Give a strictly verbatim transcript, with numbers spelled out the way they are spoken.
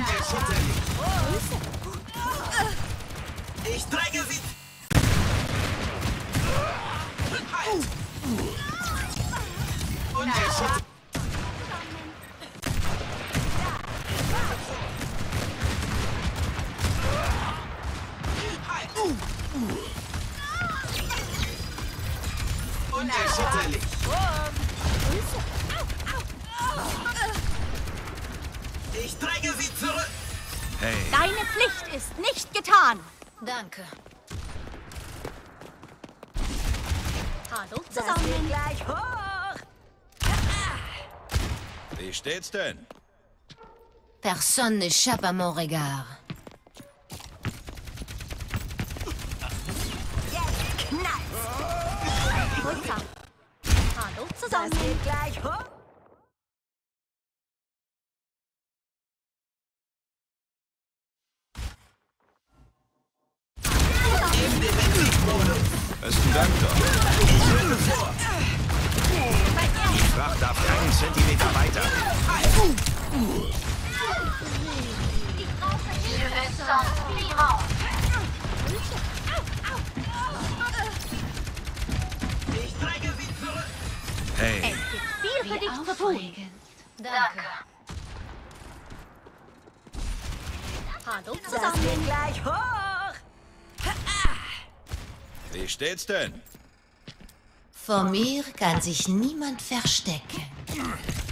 Unerschütterlich. Ich dränge sie. Halt. Unerschütterlich. Halt. Unerschütterlich. Ich dränge sie zurück. Hey. Deine Pflicht ist nicht getan. Danke. Hallo zusammen. Gleich hoch. Wie steht's denn? Personne n'échappe à mon regard. Pulsar. Hallo zusammen. Gleich hoch. Im Defensivmodus. Besten Dank doch. Ich rücke vor. Die Fracht darf keinen Zentimeter weiter. Ich dränge sie zurück. Hey. Es gibt viel für dich zu tun. Danke. Hallo zusammen. Gleich hoch. Wie steht's denn? Vor mir kann sich niemand verstecken.